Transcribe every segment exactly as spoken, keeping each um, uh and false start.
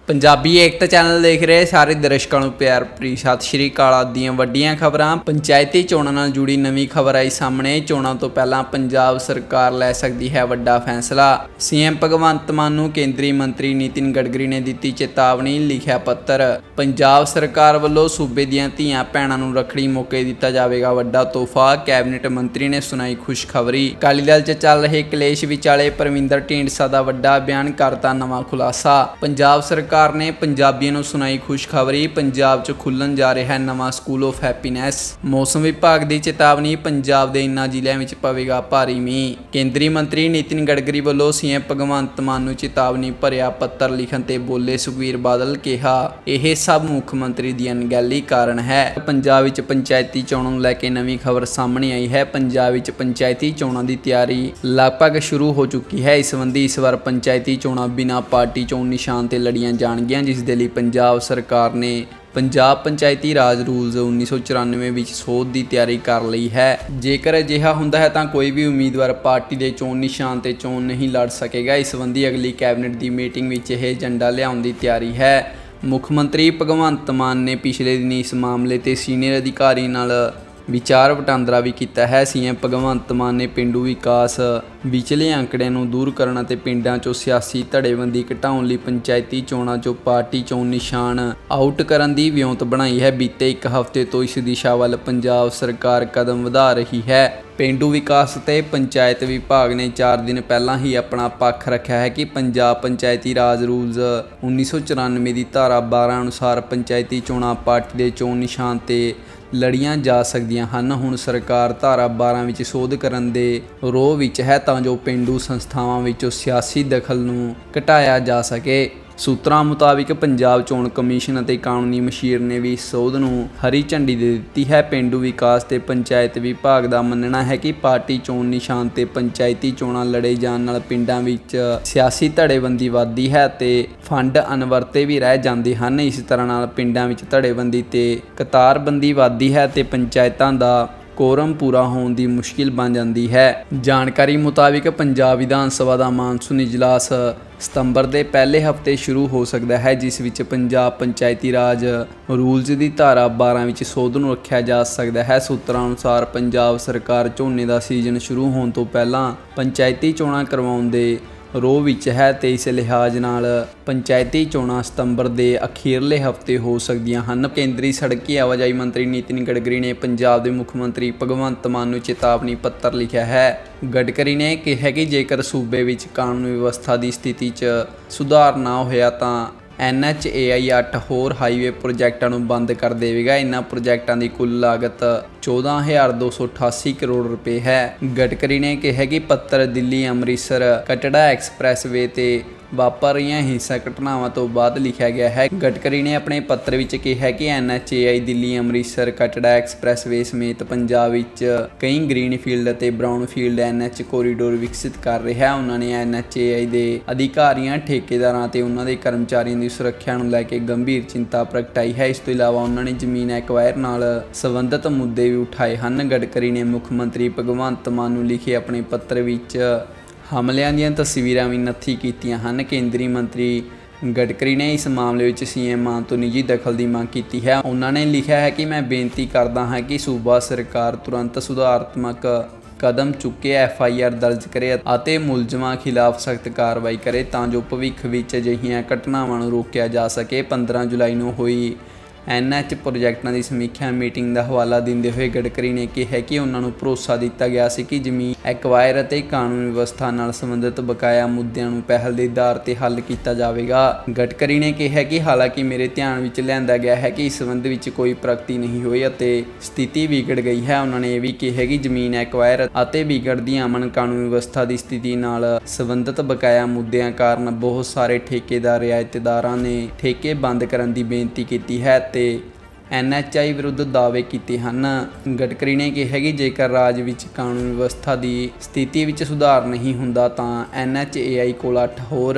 पंजाबी एकता channel देख रहे सारे दर्शकों को प्यार भरी सत श्री अकाल। ਦੀਆਂ ਵੱਡੀਆਂ ਖਬਰਾਂ पंचायती चोणां ਨਾਲ जुड़ी नवीं खबर आई सामने। चोणां तो पहला पंजाब सरकार लै सकती है वड्डा फैसला। सीएम भगवंत मान नूं केंद्रीय मंत्री नितिन गडकरी ने दी चेतावनी, लिखिया पत्र। पंजाब सरकार वालों सूबे दीआं धीआं भैणां नूं रखड़ी मौके दिता जाएगा वड्डा तोहफा। कैबिनेट मंत्री ने सुनाई खुशखबरी। अकाली दल च चल रहे कलेश विचाले परमिंदर ढींडसा दा वड्डा बयान, करता नवां खुलासा। पंजाब सरकार सरकार ने पंजाबियों को सुनाई खुशखबरी। पंजाब च खुलन जा रहा है नवा स्कूल ऑफ हैप्पीनैस। मौसम विभाग की चेतावनी, पंजाब के इन्हां जिलों में पवेगा भारी मीह। केंद्रीय मंत्री नितिन गडकरी वालों सीएम भगवंत मान नूं चेतावनी भरिया पत्र लिखण ते बोले सुखबीर बादल, कहा यह सब मुख मंत्री की अणगहली कारण है। पंजाब विच पंचायती चोणां नूं लैके नवीं खबर सामने आई है। पंजाब विच पंचायती चोणां की तैयारी लगभग शुरू हो चुकी है। इस संबंधी इस बार पंचायती चोणां बिना पार्टी चोण निशान ते लड़ियां जाणगियां, जिस दे लई पंजाब सरकार ने पंजाब पंचायती राज रूल्स उन्नीस सौ चौरानवे विच सोध की तैयारी कर ली है। जेकर अजिहा हुंदा है तां कोई भी उम्मीदवार पार्टी के चोण निशान ते चोण नहीं लड़ सकेगा। इस संबंधी अगली कैबिनेट की मीटिंग विच यह एजेंडा लियाउण की तैयारी है। मुख मंत्री भगवंत मान ने पिछले दिन इस मामले ते सीनियर अधिकारी नाल विचार वटांदरा भी किया है। सीएम भगवंत मान ने पेंडू विकास विचले आंकड़िਆਂ ਨੂੰ दूर करना ते पिंडां चों सियासी धड़ेबंदी घटाउण लई पंचायती चोणां चों पार्टी चोण निशान आउट करन दी विਉਂਤ बनाई है। बीते एक हफ्ते तो इस दिशा वल पंजाब सरकार कदम वधा रही है। पेंडू विकास ते पंचायत विभाग ने चार दिन पहला ही अपना पक्ष रखा है कि पंजाब पंचायती राज रूल्स उन्नीस सौ चौरानवे की धारा बारह अनुसार पंचायती चोणां पार्टी के चोण निशान ते लड़ियां जा सकदियां हन। हुण सरकार धारा बारह विच सोध करन दे रोह विच है तां जो पेंडू संस्थावां विचों सियासी दखल नूं घटाया जा सके। सूत्रां मुताबिक पंजाब चोण कमीशन अते कानूनी मशीर ने भी सोध नूं हरी झंडी दे दित्ती है। पेंडू विकास ते पंचायत विभाग दा मनना है कि पार्टी चोण निशान ते पंचायती चोणां लड़े जाण नाल पिंडां विच सियासी धड़ेबंदी वधदी है ते फंड अनवरते भी रह जांदे हन। इस तरह नाल पिंडां विच धड़ेबंदी ते कतारबंदी वधदी है ते पंचायतां दा कोरम पूरा होने की मुश्किल बन जाती है। जानकारी मुताबिक पंजाब विधान सभा का मानसून इजलास सितंबर के पहले हफ्ते शुरू हो सकता है, जिस विच पंजाब पंचायती राज रूल्स की धारा बारह विच सोध नूं रखा जा सकता है। सूत्रां अनुसार पंजाब सरकार झोने का सीजन शुरू होने तो पहला पंचायती चोणां करवाउण दे रोह विच है ते इस लिहाज नाल पंचायती चोणां सितंबर के अखीरले हफ्ते हो सकदियां हन। केंद्रीय सड़की आवाजाही मंत्री नितिन गडकरी ने पंजाब के मुख मंत्री भगवंत मान नूं चेतावनी पत्र लिखा है। गडकरी ने कहा कि जेकर सूबे विच कानून व्यवस्था की स्थिति च सुधार ना होया तां एन एच ए आई अठ होर हाईवे प्रोजैक्टां नूं बंद कर देवेगा। इन्हां प्रोजैक्टां की कुल लागत चौदह हज़ार दो सौ अठासी करोड़ रुपए है। गडकरी ने कहा कि पत्र दिल्ली अमृतसर कटड़ा एक्सप्रैस वे ते वापर रही हिंसक घटनावां तो बाद लिखा गया है। गडकरी ने अपने पत्र विच कहा कि N H A I Delhi Amritsar Katra express way समेत पंजाब विच कई ग्रीन फील्ड ते brown field N H corridor विकसित कर रहा है। उन्होंने एन एच ए आई के अधिकारियों ठेकेदारां ते उन्हां दे कर्मचारियों की सुरक्षा नूं लैके गंभीर चिंता प्रगटाई है। इस तो इलावा उन्होंने जमीन एक्वायर नाल संबंधित मुद्दे भी उठाए हैं। गडकरी ने मुख मंत्री भगवंत मान नूं लिखे अपने पत्र विच हमलियां दीयां तस्वीरां भी नत्थी कीतियां हन। केंद्रीय मंत्री गडकरी ने इस मामले में सीएम मान तो निजी दखल की मांग की है। उन्होंने लिखा है कि मैं बेनती करता हाँ कि सूबा सरकार तुरंत सुधारात्मक कदम चुके एफ आई आर दर्ज करे और मुलजमां खिलाफ सख्त कार्रवाई करे तां जो भविख विच अजिहियां घटनावां नूं रोकिया जा सके। पंद्रह जुलाई नूं होई एन एच प्रोजैक्टां की समीक्षा मीटिंग का हवाला देंदे हुए गडकरी ने कहा कि उन्होंने भरोसा दिता गया सी कि जमीन एक्वायर और कानून व्यवस्था नाल संबंधित बकाया मुद्दों को पहल के आधार पर हल किया जाएगा। गडकरी ने कहा कि हालांकि मेरे ध्यान में लिया गया है कि इस संबंध में कोई प्रगति नहीं हुई और स्थिति बिगड़ गई है। उन्होंने यह भी कहा कि जमीन एक्वायर और बिगड़ती अमन कानून व्यवस्था की स्थिति नाल संबंधित बकाया मुद्दों कारण बहुत सारे ठेकेदार रियायतदारां ने ठेके बंद करने की बेनती की है ते एन एच आई विरुद्ध दावे किए हैं। गडकरी ने कहा कि जेकर राज विच कानून व्यवस्था की स्थिति विच सुधार नहीं हुंदा तां एन एच ए आई कोल अठ होर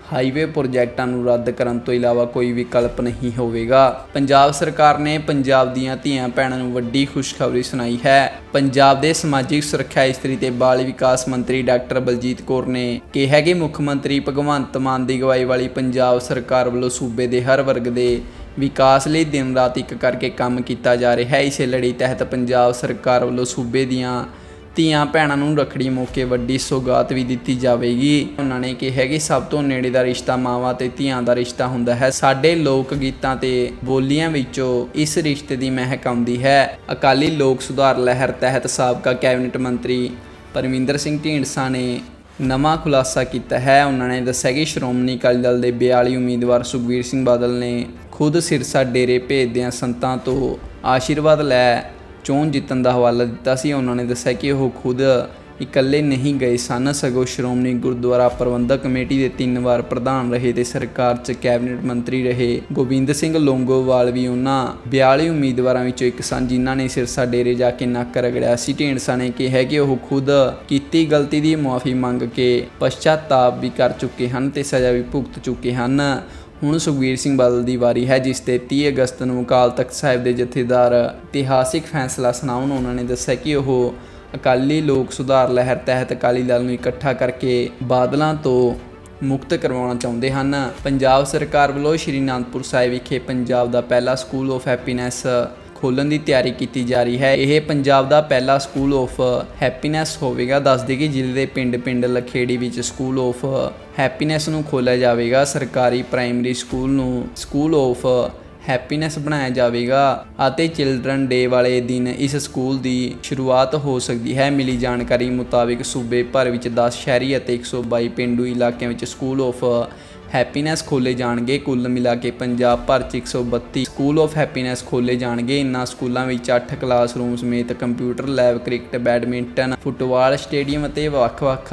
ਹਾਈਵੇ ਪ੍ਰੋਜੈਕਟਾਂ ਨੂੰ ਰੱਦ ਕਰਨ ਤੋਂ ਇਲਾਵਾ ਕੋਈ ਵਿਕਲਪ ਨਹੀਂ ਹੋਵੇਗਾ। ਪੰਜਾਬ ਸਰਕਾਰ ਨੇ ਪੰਜਾਬ ਦੀਆਂ ਧੀਆਂ ਭੈਣਾਂ ਨੂੰ ਵੱਡੀ ਖੁਸ਼ਖਬਰੀ ਸੁਣਾਈ ਹੈ। ਪੰਜਾਬ ਦੇ ਸਮਾਜਿਕ ਸੁਰੱਖਿਆ, ਇਸਤਰੀ ਤੇ ਬਾਲ ਵਿਕਾਸ ਮੰਤਰੀ ਡਾਕਟਰ ਬਲਜੀਤ ਕੌਰ ਨੇ ਕਿਹਾ ਕਿ ਮੁੱਖ ਮੰਤਰੀ ਭਗਵੰਤ ਮਾਨ ਦੀ ਅਗਵਾਈ ਵਾਲੀ ਪੰਜਾਬ ਸਰਕਾਰ ਵੱਲੋਂ ਸੂਬੇ ਦੇ ਹਰ ਵਰਗ ਦੇ ਵਿਕਾਸ ਲਈ ਦਿਨ ਰਾਤ ਇੱਕ ਕਰਕੇ ਕੰਮ ਕੀਤਾ ਜਾ ਰਿਹਾ ਹੈ। ਇਸੇ ਲੜੀ ਤਹਿਤ ਪੰਜਾਬ ਸਰਕਾਰ ਵੱਲੋਂ ਸੂਬੇ ਦੀਆਂ ਧੀਆਂ ਭੈਣਾਂ ਨੂੰ ਰੱਖੜੀ ਮੌਕੇ ਵੱਡੀ ਸੌਗਾਤ ਵੀ ਦਿੱਤੀ ਜਾਵੇਗੀ। ਉਹਨਾਂ ਨੇ ਕਿਹਾ ਕਿ ਸਭ ਤੋਂ ਨੇੜੇ ਦਾ ਰਿਸ਼ਤਾ ਮਾਵਾਂ ਤੇ ਧੀਆਂ ਦਾ ਰਿਸ਼ਤਾ ਹੁੰਦਾ ਹੈ। ਸਾਡੇ ਲੋਕ ਗੀਤਾਂ ਤੇ ਬੋਲੀਆਂ ਵਿੱਚੋਂ ਇਸ ਰਿਸ਼ਤੇ ਦੀ ਮਹਿਕ ਆਉਂਦੀ ਹੈ। ਅਕਾਲੀ ਲੋਕ ਸੁਧਾਰ ਲਹਿਰ ਤਹਿਤ ਸਾਬਕਾ ਕੈਬਨਿਟ ਮੰਤਰੀ ਪਰਮਿੰਦਰ ਸਿੰਘ ਢੀਂਡਸਾ ਨੇ ਨਵਾਂ ਖੁਲਾਸਾ ਕੀਤਾ ਹੈ। ਉਹਨਾਂ ਨੇ ਦੱਸਿਆ ਕਿ ਸ਼੍ਰੋਮਣੀ ਅਕਾਲੀ ਦਲ ਦੇ ਬਿਆਲੀ ਉਮੀਦਵਾਰ ਸੁਖਬੀਰ ਸਿੰਘ ਬਾਦਲ ਨੇ ਖੁਦ ਸਿਰਸਾ ਡੇਰੇ ਭੇਜਦਿਆਂ ਸੰਤਾਂ ਤੋਂ ਆਸ਼ੀਰਵਾਦ ਲੈ ਚੋਣ ਜਿੱਤਣ ਦਾ ਹਵਾਲਾ ਦਿੱਤਾ ਸੀ। ਉਹਨਾਂ ਨੇ ਦੱਸਿਆ ਕਿ ਉਹ ਖੁਦ ਇਕੱਲੇ ਨਹੀਂ ਗਏ ਸਨ, ਸਗੋਂ ਸ਼੍ਰੋਮਣੀ ਗੁਰਦੁਆਰਾ ਪ੍ਰਬੰਧਕ ਕਮੇਟੀ ਦੇ ਤਿੰਨ ਵਾਰ ਪ੍ਰਧਾਨ ਰਹੇ ਤੇ ਸਰਕਾਰ 'ਚ ਕੈਬਨਿਟ ਮੰਤਰੀ ਰਹੇ ਗੋਬਿੰਦ ਸਿੰਘ ਲੌਂਗੋਵਾਲ ਵੀ ਉਹਨਾਂ ਬਿਆਲੀ ਉਮੀਦਵਾਰਾਂ ਵਿੱਚੋਂ ਇੱਕ ਸਨ ਜਿਨ੍ਹਾਂ ਨੇ ਸਿਰਸਾ ਡੇਰੇ ਜਾ ਕੇ ਨੱਕ ਰਗੜਿਆ ਸੀ। ਢੀਂਡਸਾ ਨੇ ਕਿਹਾ ਕਿ ਉਹ ਖੁਦ ਕੀਤੀ ਗਲਤੀ ਦੀ ਮੁਆਫੀ ਮੰਗ ਕੇ ਪਛਤਾਤਾਪ ਵੀ ਕਰ ਚੁੱਕੇ ਹਨ ਤੇ ਸਜ਼ਾ ਵੀ ਭੁਗਤ ਚੁੱਕੇ ਹਨ। ਹੁਣ ਸੁਖਬੀਰ ਸਿੰਘ ਬਾਦਲ ਦੀ ਵਾਰੀ ਹੈ, ਜਿਸ ਤੇ ਤੀਹ ਅਗਸਤ ਨੂੰ ਅਕਾਲ ਤਖਤ ਸਾਹਿਬ ਦੇ ਜਥੇਦਾਰ ਇਤਿਹਾਸਿਕ ਫੈਸਲਾ ਸੁਣਾਉਣ। ਉਹਨਾਂ ਨੇ ਦੱਸਿਆ ਕਿ ਉਹ ਅਕਾਲੀ ਲੋਕ ਸੁਧਾਰ ਲਹਿਰ ਤਹਿਤ ਅਕਾਲੀ ਦਲ ਨੂੰ ਇਕੱਠਾ ਕਰਕੇ ਬਾਦਲਾਂ ਤੋਂ ਮੁਕਤ ਕਰਵਾਉਣਾ ਚਾਹੁੰਦੇ ਹਨ। ਪੰਜਾਬ ਸਰਕਾਰ ਵੱਲੋਂ ਸ਼੍ਰੀ ਅਨੰਦਪੁਰ ਸਾਹਿਬ ਵਿਖੇ ਪੰਜਾਬ ਦਾ ਪਹਿਲਾ ਸਕੂਲ ਆਫ ਹੈਪੀਨੈਸ ਖੋਲ੍ਹਣ ਦੀ ਤਿਆਰੀ ਕੀਤੀ ਜਾ ਰਹੀ ਹੈ। ਇਹ ਪੰਜਾਬ ਦਾ ਪਹਿਲਾ ਸਕੂਲ ਆਫ ਹੈਪੀਨੈਸ ਹੋਵੇਗਾ। ਦੱਸਦੇ ਕਿ ਜ਼ਿਲ੍ਹੇ ਦੇ ਪਿੰਡ ਪਿੰਡ ਲਖੇੜੀ ਵਿੱਚ ਸਕੂਲ ਆਫ ਹੈਪੀਨੈਸ ਨੂੰ ਖੋਲ੍ਹਿਆ ਜਾਵੇਗਾ। ਸਰਕਾਰੀ ਪ੍ਰਾਇਮਰੀ ਸਕੂਲ ਨੂੰ ਸਕੂਲ ਆਫ ਹੈਪੀਨੈਸ ਬਣਾਇਆ ਜਾਵੇਗਾ ਅਤੇ ਚਿਲਡਰਨ ਡੇ ਵਾਲੇ ਦਿਨ ਇਸ ਸਕੂਲ ਦੀ ਸ਼ੁਰੂਆਤ ਹੋ ਸਕਦੀ ਹੈ। ਮਿਲੀ ਜਾਣਕਾਰੀ ਮੁਤਾਬਿਕ ਸੂਬੇ ਭਰ ਵਿੱਚ ਦਸ ਸ਼ਹਿਰੀ ਅਤੇ ਇੱਕ ਸੌ ਬਾਈ ਪੇਂਡੂ ਇਲਾਕਿਆਂ ਵਿੱਚ ਸਕੂਲ ਆਫ ਹੈਪੀਨੈਸ ਖੋਲ੍ਹੇ ਜਾਣਗੇ। ਕੁੱਲ ਮਿਲਾ ਕੇ ਪੰਜਾਬ ਭਰ 'ਚ ਇੱਕ ਸੌ ਬੱਤੀ ਸਕੂਲ ਆਫ ਹੈਪੀਨੈਸ ਖੋਲ੍ਹੇ ਜਾਣਗੇ। ਇਨ੍ਹਾਂ ਸਕੂਲਾਂ ਵਿੱਚ ਅੱਠ ਕਲਾਸਰੂਮ ਸਮੇਤ computer lab, cricket, badminton, football stadium ਅਤੇ ਵੱਖ-ਵੱਖ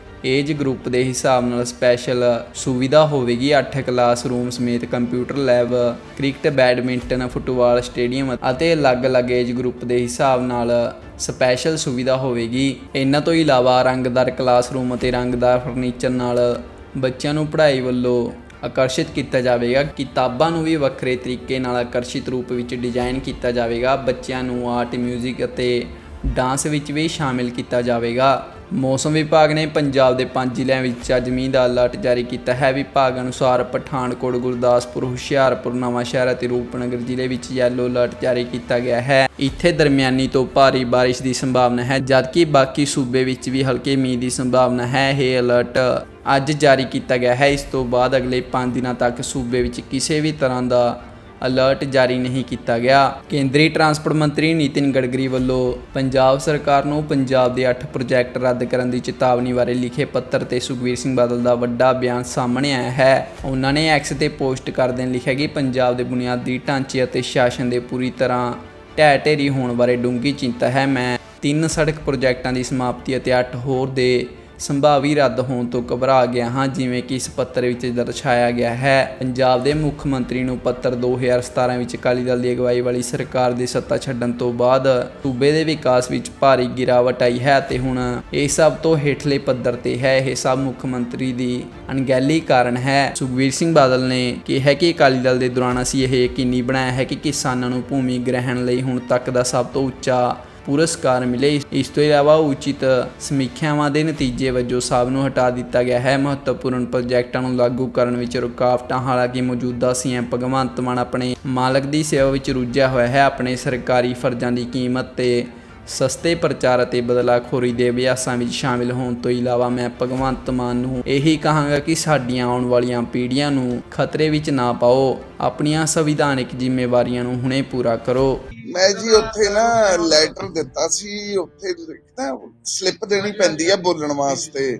ਏਜ ਗਰੁੱਪ ਦੇ ਹਿਸਾਬ ਨਾਲ ਸਪੈਸ਼ਲ ਸੁਵਿਧਾ ਹੋਵੇਗੀ। ਅੱਠ ਕਲਾਸਰੂਮ ਸਮੇਤ computer lab, cricket, badminton, football stadium ਅਤੇ ਅਲੱਗ-ਅਲੱਗ ਏਜ ਗਰੁੱਪ ਦੇ ਹਿਸਾਬ ਨਾਲ ਸਪੈਸ਼ਲ ਸੁਵਿਧਾ ਹੋਵੇਗੀ। ਇਹਨਾਂ ਤੋਂ ਇਲਾਵਾ ਰੰਗਦਾਰ ਕਲਾਸਰੂਮ ਅਤੇ ਰੰਗਦਾਰ ਫਰਨੀਚਰ ਨਾਲ ਬੱਚਿਆਂ ਨੂੰ ਪੜ੍ਹਾਈ ਵੱਲੋਂ ਆਕਰਸ਼ਿਤ ਕੀਤਾ ਜਾਵੇਗਾ। ਕਿਤਾਬਾਂ ਨੂੰ ਵੀ ਵੱਖਰੇ ਤਰੀਕੇ ਨਾਲ ਆਕਰਸ਼ਿਤ ਰੂਪ ਵਿੱਚ ਡਿਜ਼ਾਈਨ ਕੀਤਾ ਜਾਵੇਗਾ। ਬੱਚਿਆਂ ਨੂੰ ਆਰਟ, ਮਿਊਜ਼ਿਕ ਅਤੇ ਡਾਂਸ ਵਿੱਚ ਵੀ ਸ਼ਾਮਿਲ ਕੀਤਾ ਜਾਵੇਗਾ। ਮੌਸਮ ਵਿਭਾਗ ਨੇ ਪੰਜਾਬ ਦੇ ਪੰਜ ਜ਼ਿਲ੍ਹਿਆਂ ਵਿੱਚ ਅੱਜ ਮੀਂਹ ਦਾ ਅਲਰਟ ਜਾਰੀ ਕੀਤਾ ਹੈ। ਵਿਭਾਗ ਅਨੁਸਾਰ ਪਠਾਨਕੋਟ, ਗੁਰਦਾਸਪੁਰ, ਹੁਸ਼ਿਆਰਪੁਰ, ਨਵਾਂਸ਼ਹਿਰ ਅਤੇ ਰੂਪਨਗਰ ਜ਼ਿਲ੍ਹੇ ਵਿੱਚ ਯੈਲੋ ਅਲਰਟ ਜਾਰੀ ਕੀਤਾ ਗਿਆ ਹੈ। ਇੱਥੇ ਦਰਮਿਆਨੀ ਤੋਂ ਭਾਰੀ ਬਾਰਿਸ਼ ਦੀ ਸੰਭਾਵਨਾ ਹੈ, ਜਦਕਿ ਬਾਕੀ ਸੂਬੇ ਵਿੱਚ ਵੀ ਹਲਕੇ ਮੀਂਹ ਦੀ ਸੰਭਾਵਨਾ ਹੈ। ਇਹ ਅਲਰਟ ਅੱਜ ਜਾਰੀ ਕੀਤਾ ਗਿਆ ਹੈ। ਇਸ ਤੋਂ ਬਾਅਦ ਅਗਲੇ ਪੰਜ ਦਿਨਾਂ ਤੱਕ ਸੂਬੇ ਵਿੱਚ ਕਿਸੇ ਵੀ ਤਰ੍ਹਾਂ ਦਾ ਅਲਰਟ ਜਾਰੀ ਨਹੀਂ ਕੀਤਾ ਗਿਆ। ਕੇਂਦਰੀ ਟਰਾਂਸਪੋਰਟ ਮੰਤਰੀ ਨਿਤਿਨ ਗਡਕਰੀ ਵੱਲੋਂ ਪੰਜਾਬ ਸਰਕਾਰ ਨੂੰ ਪੰਜਾਬ ਦੇ ਅੱਠ ਪ੍ਰੋਜੈਕਟ ਰੱਦ ਕਰਨ ਦੀ ਚੇਤਾਵਨੀ ਬਾਰੇ ਲਿਖੇ ਪੱਤਰ ਤੇ ਸੁਖਬੀਰ ਸਿੰਘ ਬਾਦਲ ਦਾ ਵੱਡਾ ਬਿਆਨ ਸਾਹਮਣੇ ਆਇਆ ਹੈ। ਉਹਨਾਂ ਨੇ ਐਕਸ ਤੇ ਪੋਸਟ ਕਰਦਿਆਂ ਲਿਖਿਆ ਕਿ ਪੰਜਾਬ ਦੇ ਬੁਨਿਆਦੀ ਢਾਂਚੇ ਅਤੇ ਸ਼ਾਸਨ ਦੇ ਪੂਰੀ ਤਰ੍ਹਾਂ ਢਹਿ ਢੇਰੀ ਹੋਣ ਬਾਰੇ ਡੂੰਘੀ ਚਿੰਤਾ ਹੈ। ਮੈਂ ਤਿੰਨ ਸੜਕ ਪ੍ਰੋਜੈਕਟਾਂ ਦੀ ਸਮਾਪਤੀ ਅਤੇ ਅੱਠ ਹੋਰ ਦੇ ਸੰਭਾਵੀ ਰੱਦ ਹੋਣ ਤੋਂ ਘਬਰਾ ਗਿਆ ਹਾਂ, ਜਿਵੇਂ ਕਿ ਇਸ ਪੱਤਰ ਵਿੱਚ ਦਰਸਾਇਆ ਗਿਆ ਹੈ। ਪੰਜਾਬ ਦੇ ਮੁੱਖ ਮੰਤਰੀ ਨੂੰ ਪੱਤਰ ਦੋ ਹਜ਼ਾਰ ਸਤਾਰਾਂ ਵਿੱਚ ਅਕਾਲੀ ਦਲ ਦੀ ਅਗਵਾਈ ਵਾਲੀ ਸਰਕਾਰ ਦੇ ਸੱਤਾ ਛੱਡਣ ਤੋਂ ਬਾਅਦ ਸੂਬੇ ਦੇ ਵਿਕਾਸ ਵਿੱਚ ਭਾਰੀ ਗਿਰਾਵਟ ਆਈ ਹੈ ਅਤੇ ਹੁਣ ਇਹ ਸਭ ਤੋਂ ਹੇਠਲੇ ਪੱਧਰ ਤੇ ਹੈ। ਇਹ ਸਭ ਮੁੱਖ ਮੰਤਰੀ ਦੀ ਅਣਗਹਿਲੀ ਕਾਰਨ ਹੈ। ਸੁਖਬੀਰ ਸਿੰਘ ਬਾਦਲ ਨੇ ਕਿਹਾ ਕਿ ਅਕਾਲੀ ਦਲ ਦੇ ਦੌਰਾਨ ਅਸੀਂ ਇਹ ਯਕੀਨੀ ਬਣਾਇਆ ਹੈ ਕਿ ਕਿਸਾਨਾਂ ਨੂੰ ਭੂਮੀ ਗ੍ਰਹਿਣ ਲਈ ਹੁਣ ਤੱਕ ਦਾ ਸਭ ਤੋਂ ਉੱਚਾ ਪੁਰਸਕਾਰ ਮਿਲੇ। ਇਸ ਤੋਂ ਇਲਾਵਾ ਉਚਿਤ ਸਮੀਖਿਆਵਾਂ ਦੇ ਨਤੀਜੇ ਵਜੋਂ ਸਭ ਨੂੰ ਹਟਾ ਦਿੱਤਾ ਗਿਆ ਹੈ। ਮਹੱਤਵਪੂਰਨ ਪ੍ਰੋਜੈਕਟਾਂ ਨੂੰ ਲਾਗੂ ਕਰਨ ਵਿੱਚ ਰੁਕਾਵਟਾਂ ਹਾਲਾਂਕਿ ਮੌਜੂਦਾ ਸੀਐਮ ਭਗਵੰਤ ਮਾਨ ਆਪਣੇ ਮਾਲਕ ਦੀ ਸੇਵਾ ਵਿੱਚ ਰੁੱਝਿਆ ਹੋਇਆ ਹੈ। ਆਪਣੇ ਸਰਕਾਰੀ ਫਰਜ਼ਾਂ ਦੀ ਕੀਮਤ ਤੇ ਸਸਤੇ ਪ੍ਰਚਾਰ ਅਤੇ ਬਦਲਾਖੋਰੀ ਦੇ ਅਭਿਆਸਾਂ ਵਿੱਚ ਸ਼ਾਮਿਲ ਹੋਣ ਤੋਂ ਇਲਾਵਾ ਮੈਂ ਭਗਵੰਤ ਮਾਨ ਨੂੰ ਇਹੀ ਕਹਾਂਗਾ ਕਿ ਸਾਡੀਆਂ ਆਉਣ ਵਾਲੀਆਂ ਪੀੜ੍ਹੀਆਂ ਨੂੰ ਖਤਰੇ ਵਿੱਚ ਨਾ ਪਾਓ। ਆਪਣੀਆਂ ਸੰਵਿਧਾਨਿਕ ਜ਼ਿੰਮੇਵਾਰੀਆਂ ਨੂੰ ਹੁਣੇ ਪੂਰਾ ਕਰੋ। ਮੈਂ ਜੀ ਉੱਥੇ ਨਾ ਲੈਟਰ ਦਿੱਤਾ ਸੀ, ਉੱਥੇ ਨਾ ਸਲਿੱਪ ਦੇਣੀ ਪੈਂਦੀ ਆ ਬੋਲਣ ਵਾਸਤੇ,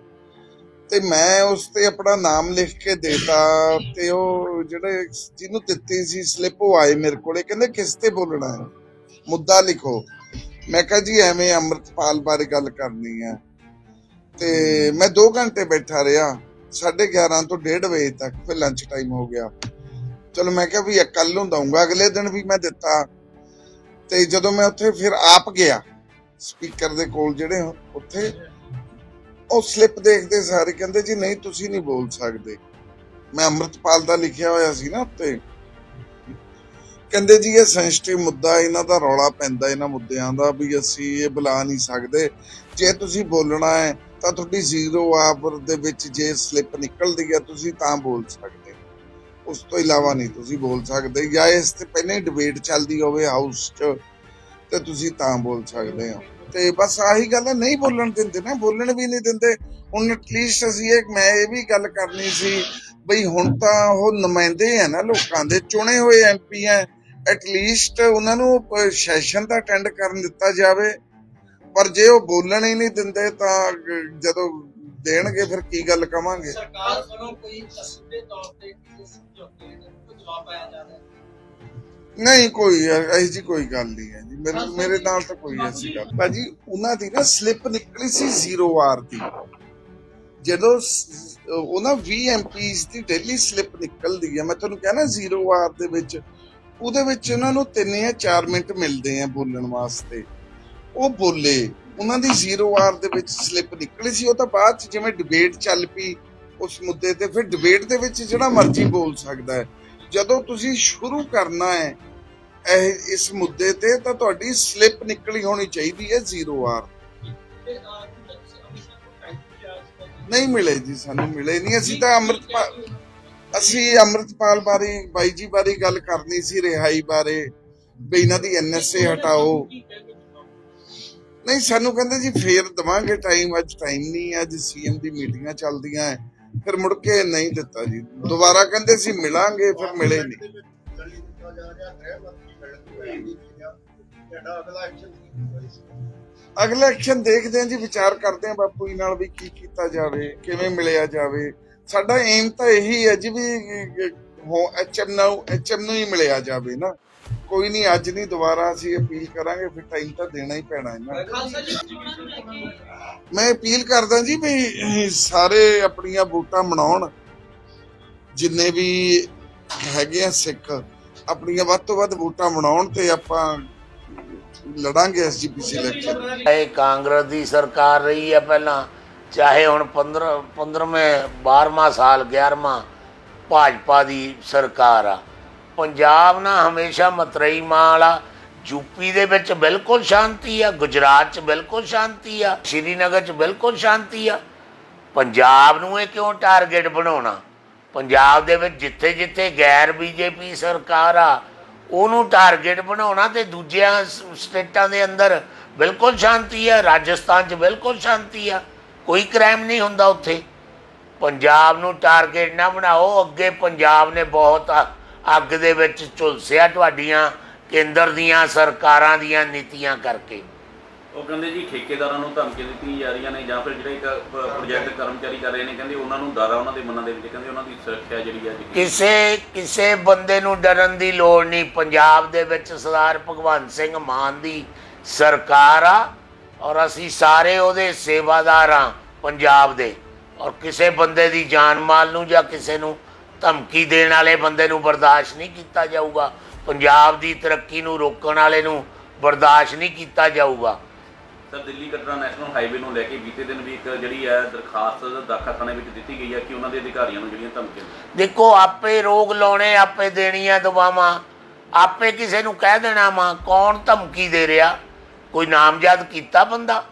ਤੇ ਮੈਂ ਉਸ ਤੇ ਆਪਣਾ ਨਾਮ ਲਿਖ ਕੇ ਦੇਤਾ ਤੇ ਉਹ ਜਿਹੜੇ ਜਿਹਨੂੰ ਦਿੱਤੀ ਸੀ ਸਲਿੱਪ ਉਹ ਆਏ ਮੇਰੇ ਕੋਲੇ, ਕਹਿੰਦੇ ਕਿਸ ਤੇ ਬੋਲਣਾ ਹੈ, ਮੁੱਦਾ ਲਿਖੋ। ਮੈਂ ਕਿਹਾ ਜੀ ਐਵੇਂ ਅੰਮ੍ਰਿਤਪਾਲ ਬਾਰੇ ਗੱਲ ਕਰਨੀ ਹੈ। ਤੇ ਮੈਂ ਦੋ ਘੰਟੇ ਬੈਠਾ ਰਿਹਾ, ਸਾਢੇ ਗਿਆਰਾਂ ਤੋਂ ਡੇਢ ਵਜੇ ਤੱਕ, ਫਿਰ ਲੰਚ ਟਾਈਮ ਹੋ ਗਿਆ। ਚਲੋ ਮੈਂ ਕਿਹਾ ਵੀ ਕੱਲ ਨੂੰ ਦਊਂਗਾ। ਅਗਲੇ ਦਿਨ ਵੀ ਮੈਂ ਦਿੱਤਾ ਤੇ ਜਦੋਂ ਮੈਂ ਉੱਥੇ ਫਿਰ ਆਪ ਗਿਆ ਸਪੀਕਰ ਦੇ ਕੋਲ, ਜਿਹੜੇ ਉੱਥੇ ਉਹ ਸਲਿੱਪ ਦੇਖਦੇ ਸਾਰੇ ਕਹਿੰਦੇ ਜੀ ਨਹੀਂ ਤੁਸੀਂ ਨਹੀਂ ਬੋਲ ਸਕਦੇ। मैं अमृतपाल का लिखिया होया सी ना उत्ते, कहंदे जी ये सेंसिटिव मुद्दा, इन्हां दा रौला पैंदा इन्हां मुद्दिआं दा भी असीं ये बुला नहीं सकदे, जे तुसीं बोलना है तां तुहाडी जीरो आवर दे विच जे स्लिप निकलदी है तुसीं तां बोल सकदे, उस तो इलावा नहीं तुसीं बोल सकदे, या इस ते पहले ही डिबेट चलदी होवे हाउस च ते तुसीं तां बोल सकदे हो। ते बस आही गल है, नहीं बोलन दिंदे ना, बोलन भी नहीं दिंदे। हुण एटलीस्ट असीं एक मैं ये भी गल करनी सी बई हुण तां ओह नुमाइंदे है ना लोकां दे, चुणे होए एम पी है, एटलीस्ट उन्हां नूं सैशन तां अटेंड करन दित्ता जावे, पर जे ओह बोलण ही नहीं दिंदे तां जदों देणगे फिर की गल कवांगे। सरकार ਵੱਲੋਂ ਕੋਈ ਅਸੂਲੇ ਤੌਰ ਤੇ ਕਿਸੇ ਸਮਝੌਤੇ ਦਾ ਕੋਈ ਜਵਾਬ ਆਇਆ ਜਾ ਰਿਹਾ? नहीं कोई ऐसी जी कोई गल नहीं है जी, मेरे मेरे नाल तो कोई ऐसी गल भाजी उन्हां दी ना स्लिप निकली सी जीरो वार दी, ਜਦੋਂ ਉਹਨਾਂ ਵੀਹ ਐਮਪੀਜ਼ ਦੀ ਡੇਲੀ ਸਲਿੱਪ ਨਿਕਲਦੀ ਹੈ, ਮੈਂ ਤੁਹਾਨੂੰ ਕਹਿਣਾ ਜ਼ੀਰੋ ਵਾਰ ਦੇ ਵਿੱਚ ਉਹਦੇ ਵਿੱਚ ਉਹਨਾਂ ਨੂੰ ਤਿੰਨ ਜਾਂ ਚਾਰ ਮਿੰਟ ਮਿਲਦੇ ਆ ਬੋਲਣ ਵਾਸਤੇ, ਉਹ ਬੋਲੇ, ਉਹਨਾਂ ਦੀ ਜ਼ੀਰੋ ਵਾਰ ਦੇ ਵਿੱਚ ਸਲਿੱਪ ਨਿਕਲੀ ਸੀ। ਉਹ ਤਾਂ ਬਾਅਦ ਚ ਜਿਵੇਂ ਡਿਬੇਟ ਚੱਲ ਪਈ ਉਸ ਮੁੱਦੇ ਤੇ, ਫਿਰ ਡਿਬੇਟ ਦੇ ਵਿੱਚ ਜਿਹੜਾ ਮਰਜ਼ੀ ਬੋਲ ਸਕਦਾ ਹੈ। ਜਦੋਂ ਤੁਸੀਂ ਸ਼ੁਰੂ ਕਰਨਾ ਹੈ ਇਹ ਇਸ ਮੁੱਦੇ ਤੇ ਤਾਂ ਤੁਹਾਡੀ ਸਲਿੱਪ ਨਿਕਲੀ ਹੋਣੀ ਚਾਹੀਦੀ ਹੈ ਜ਼ੀਰੋ ਵਾਰ। नहीं मिले जी, सानू मिले नहीं। असीं तां अमृतपाल असीं अमृतपाल बारे बाई जी बारे गल करनी सी, रिहाई बारे भी इन्हां दी एन एस ए हटाओ, नहीं सानू कहंदे जी फेर दवांगे टाइम, अज टाइम नहीं, अज सी एम दी मीटिंगां चलदियां है, फिर मुड़ के नहीं दिता जी, दोबारा कहंदे सी मिलांगे, फिर मिले नहीं। अगला एक्शन देखते हैं जी, विचार करते हैं बापू जी नाल भी की कीता जावे, किवें मिलिया जावे। साडा एम तो यही है जी भी एच एम नू एच एम नू ही मिलिया जावे ना, कोई नहीं अज नहीं, दोबारा असीं अपील करांगे, फिर टाइम तो देना ही पैना है ना। मैं अपील करदा जी भी सारे अपनियां वोटां मनाउण, जिन्ने भी हैगे आ सिख अपनियां वध तों वध वोटां मनाउण ते आपां लड़ांगे S G P C election. चाहे कांग्रेस की सरकार रही है पहला, चाहे हुण पंद्रह पंद्रहवें बारहवां साल ग्यारहवां भाजपा की सरकार आ, पंजाब ना हमेशा मतरई मां वाला, यूपी दे विच बिल्कुल शांति आ, गुजरात च बिल्कुल शांति आ, श्रीनगर च बिल्कुल शांति आ। पंजाब नूं इह क्यों टारगेट बनाउणा? पंजाब दे विच जिथे जिथे गैर बीजेपी सरकार आ ਉਹਨੂੰ टारगेट बनाना, तो दूजिया स्टेटा के अंदर बिल्कुल शांति है, राजस्थान च बिल्कुल शांति आ, कोई क्राइम नहीं होंदा उत्थे। पंजाब नूं टारगेट ना बनाओ, अगे पंजाब ने बहुत अग दे विच झुलसिया तुहाडीआं केंद्र दीआं सरकारां दीआं नीतियां करके। ਉਹ ਕਹਿੰਦੇ ਜੀ ਠੇਕੇਦਾਰਾਂ ਨੂੰ ਧਮਕੀ ਦਿੱਤੀ ਜਾ ਰਹੀਆਂ ਨੇ, ਜਾਂ ਫਿਰ ਜਿਹੜੇ ਇੱਕ ਪ੍ਰੋਜੈਕਟ ਕਰਮਚਾਰੀ ਕਰ ਰਹੇ ਨੇ, ਕਹਿੰਦੇ ਉਹਨਾਂ ਨੂੰ ਡਰ ਆ ਉਹਨਾਂ ਦੇ ਮਨਾਂ ਦੇ ਵਿੱਚ, ਕਹਿੰਦੇ ਉਹਨਾਂ ਦੀ ਸੁਰੱਖਿਆ ਜਿਹੜੀ ਆ। ਕਿਸੇ ਕਿਸੇ ਬੰਦੇ ਨੂੰ ਡਰਨ ਦੀ ਲੋੜ ਨਹੀਂ। ਪੰਜਾਬ ਦੇ ਵਿੱਚ ਸਰਦਾਰ ਭਗਵੰਤ ਸਿੰਘ ਮਾਨ ਦੀ ਸਰਕਾਰ ਆ, ਔਰ ਅਸੀਂ ਸਾਰੇ ਉਹਦੇ ਸੇਵਾਦਾਰ ਆ ਪੰਜਾਬ ਦੇ, ਔਰ ਕਿਸੇ ਬੰਦੇ ਦੀ ਜਾਨ ਮਾਲ ਨੂੰ ਜਾਂ ਕਿਸੇ ਨੂੰ ਧਮਕੀ ਦੇਣ ਵਾਲੇ ਬੰਦੇ ਨੂੰ ਬਰਦਾਸ਼ਤ ਨਹੀਂ ਕੀਤਾ ਜਾਊਗਾ। ਪੰਜਾਬ ਦੀ ਤਰੱਕੀ ਨੂੰ ਰੋਕਣ ਵਾਲੇ ਨੂੰ ਬਰਦਾਸ਼ਤ ਨਹੀਂ ਕੀਤਾ ਜਾਊਗਾ। Sir Delhi Katra national highway ਨੂੰ ਲੈ ਕੇ ਬੀਤੇ ਦਿਨ ਵੀ ਇੱਕ ਜਿਹੜੀ ਹੈ ਦਰਖਾਸਤ ਦਾਖਲਖਾਨੇ ਵਿੱਚ ਦਿੱਤੀ ਗਈ ਹੈ ਕਿ ਉਹਨਾਂ ਦੇ ਅਧਿਕਾਰੀਆਂ ਨੂੰ ਜਿਹੜੀਆਂ ਧਮਕੀਆਂ, ਦੇਖੋ ਆਪੇ ਰੋਗ ਲਾਉਣੇ, ਆਪੇ ਦੇਣੀਆਂ ਦਵਾਵਾਂ, ਆਪੇ ਕਿਸੇ ਨੂੰ ਕਹਿ ਦੇਣਾ ਵਾ ਕੌਣ ਧਮਕੀ ਦੇ ਰਿਹਾ, ਕੋਈ ਨਾਮਜ਼ਦ ਕੀਤਾ ਬੰਦਾ।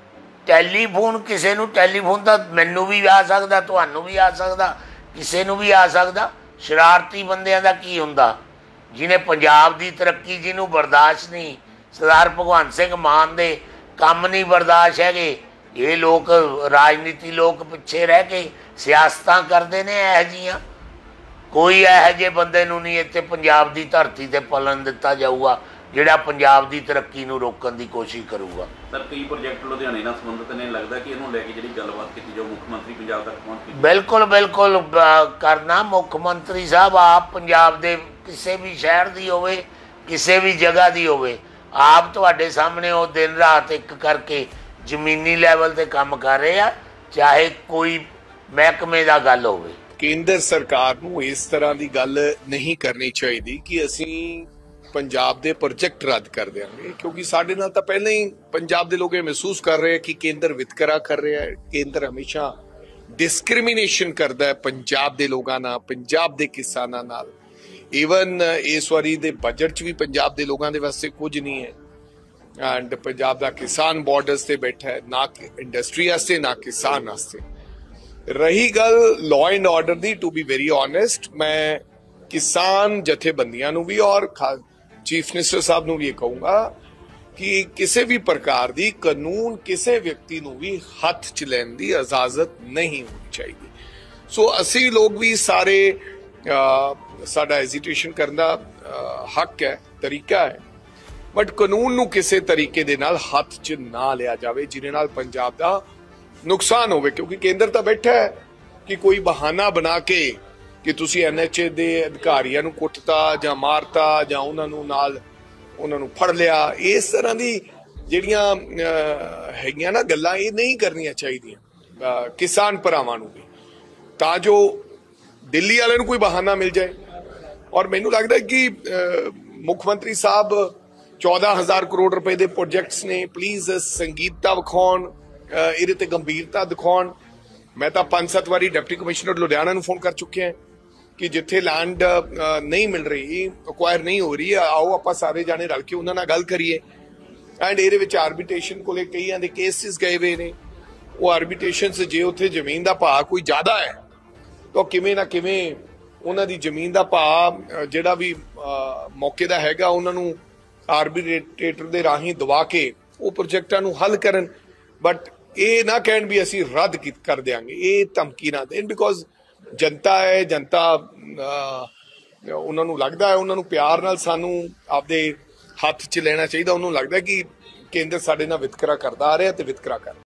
ਟੈਲੀਫੋਨ ਕਿਸੇ ਨੂੰ, ਟੈਲੀਫੋਨ ਤਾਂ ਮੈਨੂੰ ਵੀ ਆ ਸਕਦਾ, ਤੁਹਾਨੂੰ ਵੀ ਆ ਸਕਦਾ, ਕਿਸੇ ਨੂੰ ਵੀ ਆ ਸਕਦਾ। ਸ਼ਰਾਰਤੀ ਬੰਦਿਆਂ ਦਾ ਕੀ ਹੁੰਦਾ, ਜਿਹਨੇ ਪੰਜਾਬ ਦੀ ਤਰੱਕੀ ਜਿਹਨੂੰ ਬਰਦਾਸ਼ਤ ਨਹੀਂ, ਸਰਦਾਰ ਭਗਵੰਤ ਸਿੰਘ ਮਾਨ ਦੇ ਕੰਮ नहीं बर्दाश्त है। ये लोग राजनीति लोग पिछे रह के सियासतां करते हैं यह जियां, कोई यह जे बंदे नूं नहीं इत्थे पंजाब की धरती ते पलन दिता जाऊगा जिहड़ा पंजाब की तरक्की नूं रोकण की कोशिश करूगा। सर कई प्रोजेक्ट लुधियाणे नाल संबंधित ने, लगदा कि इहनूं लैके जिहड़ी गलबात कीती जाओ मुख्यमंत्री पंजाब तक पहुंच। बिल्कुल बिल्कुल करना, मुख्यमंत्री साहब आप पंजाब दे किसी भी शहर की होवे, किसी भी जगह की होवे, आप तुहाडे सामने वो दिन रात एक करके जमीनी लैवल ते काम कर रहे हैं, चाहे कोई महकमे दा गल होवे। केंद्र सरकार नूं इस तरह की गल नहीं करनी चाहिए कि असीं पंजाब दे प्रोजेक्ट रद्द कर देंगे, क्योंकि साडे नाल तां पहले ही पंजाब दे लोग महसूस कर रहे हैं कि केंद्र वितकरा कर रहा है। केंद्र हमेशा ਡਿਸਕ੍ਰਿਮੀਨੇਸ਼ਨ ਕਰਦਾ ਹੈ ਪੰਜਾਬ ਦੇ ਲੋਕਾਂ ਨਾਲ, ਪੰਜਾਬ ਦੇ ਕਿਸਾਨਾਂ ਨਾਲ। ਈਵਨ ਇਸ ਵਾਰੀ ਦੇ ਬਜਟ 'ਚ ਵੀ ਪੰਜਾਬ ਦੇ ਲੋਕਾਂ ਦੇ ਵਾਸਤੇ ਕੁਝ ਨਹੀਂ ਹੈ ਐਂਡ ਪੰਜਾਬ ਦਾ ਕਿਸਾਨ ਬਾਰਡਰਸ ਤੇ ਬੈਠਾ ਹੈ, ਨਾ ਇੰਡਸਟਰੀ ਵਾਸਤੇ ਨਾ ਕਿਸਾਨ ਵਾਸਤੇ। ਰਹੀ ਗੱਲ ਲਾਅ ਐਂਡ ਆਰਡਰ ਦੀ, ਟੂ ਬੀ ਵੈਰੀ ਓਨੈਸਟ, ਮੈਂ ਕਿਸਾਨ ਜਥੇਬੰਦੀਆਂ ਨੂੰ ਵੀ ਔਰ ਚੀਫ ਮਿਨਿਸਟਰ ਸਾਹਿਬ ਨੂੰ ਵੀ ਇਹ ਕਹੂੰਗਾ ਕਿ ਕਿਸੇ ਵੀ ਪ੍ਰਕਾਰ ਦੀ ਕਾਨੂੰਨ ਕਿਸੇ ਵਿਅਕਤੀ ਨੂੰ ਵੀ ਹੱਥ 'ਚ ਲੈਣ ਦੀ ਇਜਾਜ਼ਤ ਨਹੀਂ ਹੋਣੀ ਚਾਹੀਦੀ। ਸੋ ਅਸੀਂ ਲੋਕ ਵੀ ਸਾਰੇ ਸਾਡਾ ਹੈਜ਼ਿਟੇਸ਼ਨ ਕਰਨ ਦਾ ਹੱਕ ਹੈ, ਤਰੀਕਾ ਹੈ, ਬਟ ਕਾਨੂੰਨ ਨੂੰ ਕਿਸੇ ਤਰੀਕੇ ਦੇ ਨਾਲ ਹੱਥ 'ਚ ਨਾ ਲਿਆ ਜਾਵੇ ਜਿਹਦੇ ਨਾਲ ਪੰਜਾਬ ਦਾ ਨੁਕਸਾਨ ਹੋਵੇ। ਕਿਉਂਕਿ ਕੇਂਦਰ ਤਾਂ ਬੈਠਾ ਹੈ ਕਿ ਕੋਈ ਬਹਾਨਾ ਬਣਾ ਕੇ ਕਿ ਤੁਸੀਂ ਐਨ ਐਚ ਏ ਦੇ ਅਧਿਕਾਰੀਆਂ ਨੂੰ ਕੁੱਟਤਾ ਜਾਂ ਮਾਰਤਾ ਜਾਂ ਉਹਨਾਂ ਨੂੰ ਨਾਲ ਉਹਨਾਂ ਨੂੰ ਫੜ ਲਿਆ, ਇਸ ਤਰ੍ਹਾਂ ਦੀ ਜਿਹੜੀਆਂ ਹੈਗੀਆਂ ਨਾ ਗੱਲਾਂ, ਇਹ ਨਹੀਂ ਕਰਨੀਆਂ ਚਾਹੀਦੀਆਂ ਕਿਸਾਨ ਭਰਾਵਾਂ ਨੂੰ ਵੀ, ਤਾਂ ਜੋ ਦਿੱਲੀ ਵਾਲਿਆਂ ਨੂੰ ਕੋਈ ਬਹਾਨਾ ਮਿਲ ਜਾਏ। ਔਰ ਮੈਨੂੰ ਲੱਗਦਾ ਕਿ ਮੁੱਖ ਮੰਤਰੀ ਸਾਹਿਬ ਚੌਦਾਂ ਹਜ਼ਾਰ ਕਰੋੜ ਰੁਪਏ ਦੇ ਪ੍ਰੋਜੈਕਟਸ ਨੇ, ਪਲੀਜ਼ ਸੰਗੀਨਤਾ ਵਿਖਾਉਣ, ਇਹਦੇ ਤੇ ਗੰਭੀਰਤਾ ਦਿਖਾਉਣ। ਮੈਂ ਤਾਂ ਪੰਜ ਸੱਤ ਵਾਰੀ ਡਿਪਟੀ ਕਮਿਸ਼ਨਰ ਲੁਧਿਆਣਾ ਨੂੰ ਫੋਨ ਕਰ ਚੁੱਕਿਆ ਕਿ ਜਿੱਥੇ ਲੈਂਡ ਨਹੀਂ ਮਿਲ ਰਹੀ, ਅਕਵਾਇਰ ਨਹੀਂ ਹੋ ਰਹੀ, ਆਓ ਆਪਾਂ ਸਾਰੇ ਜਾਣੇ ਰਲ ਕੇ ਉਹਨਾਂ ਨਾਲ ਗੱਲ ਕਰੀਏ। ਐਂਡ ਇਹਦੇ ਵਿੱਚ ਆਰਬਿਟ੍ਰੇਸ਼ਨ ਕੋਲੇ ਕਈਆਂ ਦੇ ਕੇਸਿਸ ਗਏ ਹੋਏ ਨੇ, ਉਹ ਆਰਬਿਟ੍ਰੇਸ਼ਨ ਜੇ ਉੱਥੇ ਜ਼ਮੀਨ ਦਾ ਭਾਅ ਕੋਈ ਜ਼ਿਆਦਾ ਹੈ ਤਾਂ ਕਿਵੇਂ ਨਾ ਕਿਵੇਂ ਉਹਨਾਂ ਦੀ ਜ਼ਮੀਨ ਦਾ ਭਾਅ ਜਿਹੜਾ ਵੀ ਮੌਕੇ ਦਾ ਹੈਗਾ ਉਹਨਾਂ ਨੂੰ ਆਰਬਿਟ੍ਰੇਟਰ ਦੇ ਰਾਹੀਂ ਦਵਾ ਕੇ ਉਹ ਪ੍ਰੋਜੈਕਟਾਂ ਨੂੰ ਹੱਲ ਕਰਨ। ਬਟ ਇਹ ਨਾ ਕਹਿਣ ਵੀ ਅਸੀਂ ਰੱਦ ਕਰ ਦਿਆਂਗੇ, ਇਹ ਧਮਕੀ ਨਾ ਦੇਣ, ਬਿਕੋਜ਼ ਜਨਤਾ ਹੈ, ਜਨਤਾ ਉਹਨਾਂ ਨੂੰ ਲੱਗਦਾ ਹੈ, ਉਹਨਾਂ ਨੂੰ ਪਿਆਰ ਨਾਲ ਸਾਨੂੰ ਆਪਦੇ ਹੱਥ 'ਚ ਲੈਣਾ ਚਾਹੀਦਾ। ਉਹਨੂੰ ਲੱਗਦਾ ਕਿ ਕੇਂਦਰ ਸਾਡੇ ਨਾਲ ਵਿਤਕਰਾ ਕਰਦਾ ਆ ਰਿਹਾ ਤੇ ਵਿਤਕਰਾ ਕਰ